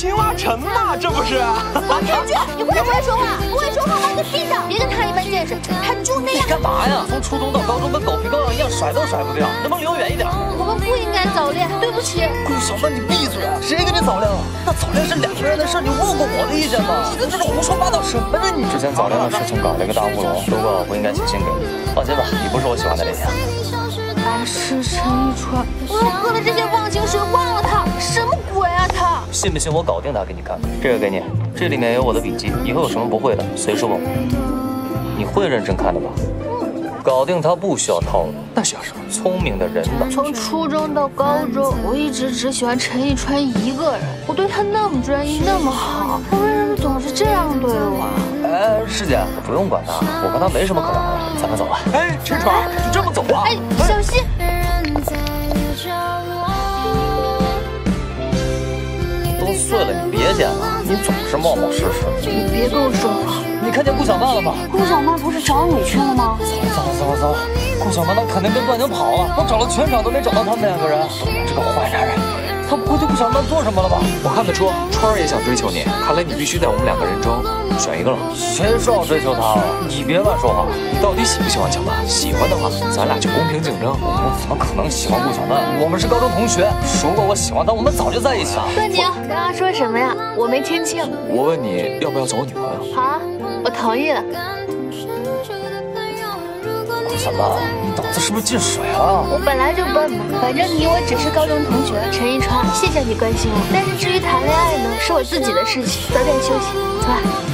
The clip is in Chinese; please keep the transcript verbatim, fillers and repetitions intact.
青蛙城嘛，这不是？ 王天俊，你不要不会说话，不会说话把你毙掉！别跟他一般见识，他就那样。 你干嘛呀？从初中到高中跟狗皮膏药一样，甩都甩不掉，能不能离我远一点？ 我们不应该早恋，对不起。 顾小曼，你闭嘴！谁跟你早恋了？那早恋是两个人的事，你问过我的意见吗？你在这里胡说八道什么呢？你之前早恋的事情搞了一个大乌龙，如果我不应该写信给你，放心吧，你不是我喜欢的类型。 爱是陈一川，我又喝了这些忘情水，忘了他，什么鬼啊他！ 信不信我搞定他给你看？这个给你，这里面有我的笔记，以后有什么不会的随时问我。你会认真看的吧？搞定他不需要套路，那需要什么？聪明的人脑。 从初中到高中，我一直只喜欢陈一川一个人。我对他那么专一，那么好，他为什么总是这样对我？ 哎，师姐，不用管他，我跟他没什么可聊的，咱们走吧。 哎，陈川，就这么走啊？ 哎，小心！ 都碎了，你别捡了，你总是冒冒失失。 你别跟我说话。 你看见顾小曼了吗？ 顾小曼不是找你去了吗？ 走了走了走了，顾小曼她肯定跟段宁跑了，我找了全场都没找到他们两个人。这个坏男人，他不会对顾小曼做什么了吧？ 我看得出，川儿也想追求你，看来你必须在我们两个人中选一个了。 谁说我追求他了？你别乱说话。 你到底喜不喜欢小曼？喜欢的话，咱俩就公平竞争。 我怎么可能喜欢顾小曼？我们是高中同学，如果我喜欢他，我们早就在一起了。 段宁，刚刚说什么呀？我没听清。 我问你要不要做我女朋友？ 好啊，我同意了。 顾小曼，你脑子是不是进水啊？ 我本来就笨嘛，反正你我只是高中同学。陈一川，谢谢你关心我，但是至于谈恋爱呢，是我自己的事情，早点休息，走吧。